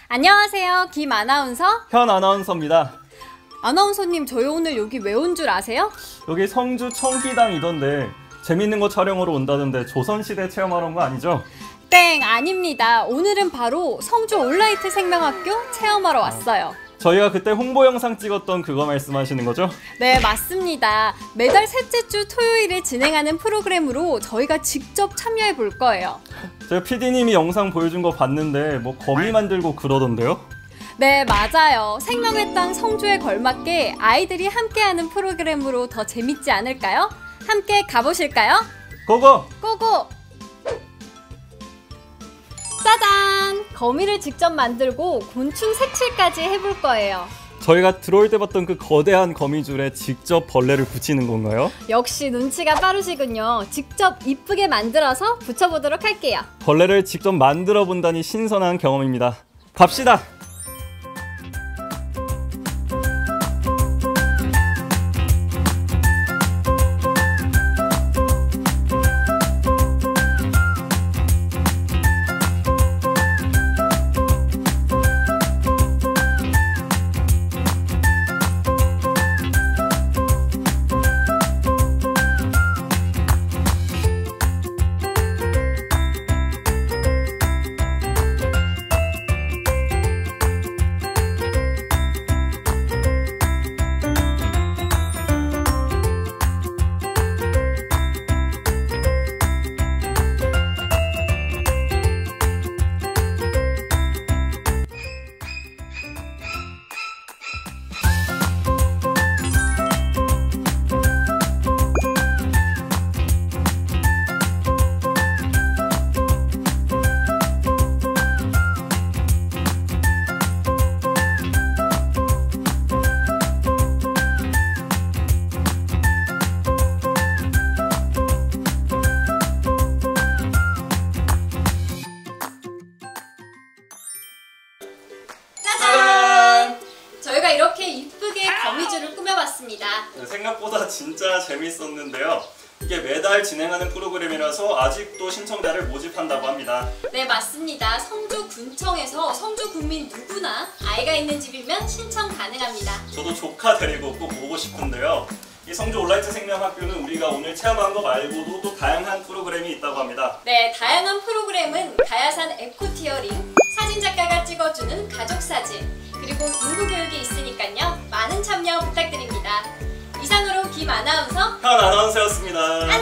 안녕하세요. 김 아나운서. 현 아나운서입니다. 아나운서님, 저희 오늘 여기 왜 온 줄 아세요? 여기 성주 청기당이던데 재밌는 거 촬영으로 온다던데 조선시대 체험하러 온 거 아니죠? 땡, 아닙니다. 오늘은 바로 성주 올라이트 생명학교 체험하러 왔어요. 저희가 그때 홍보 영상 찍었던 그거 말씀하시는 거죠? 네, 맞습니다. 매달 셋째 주 토요일에 진행하는 프로그램으로 저희가 직접 참여해 볼 거예요. 제가 PD님이 영상 보여준 거 봤는데 뭐 거미 만들고 그러던데요? 네, 맞아요. 생명의 땅 성주에 걸맞게 아이들이 함께하는 프로그램으로 더 재밌지 않을까요? 함께 가보실까요? 고고! 고고! 짜잔! 거미를 직접 만들고 곤충 색칠까지 해볼 거예요. 저희가 들어올 때 봤던 그 거대한 거미줄에 직접 벌레를 붙이는 건가요? 역시 눈치가 빠르시군요. 직접 이쁘게 만들어서 붙여보도록 할게요. 벌레를 직접 만들어 본다니 신선한 경험입니다. 갑시다! 저희가 이렇게 이쁘게 거미줄을 꾸며봤습니다. 생각보다 진짜 재밌었는데요. 이게 매달 진행하는 프로그램이라서 아직도 신청자를 모집한다고 합니다. 네, 맞습니다. 성주 군청에서 성주 국민 누구나 아이가 있는 집이면 신청 가능합니다. 저도 조카 데리고 꼭 오고 싶은데요. 이 성주 올라이트 생명학교는 우리가 오늘 체험한 거 말고도 또 다양한 프로그램이 있다고 합니다. 네, 다양한 프로그램은 가야산 에코티어링, 사진작가가 찍어주는 가족사진, 그리고 인구교육이 있으니까요. 많은 참여 부탁드립니다. 이상으로 김 아나운서, 현 아나운서였습니다.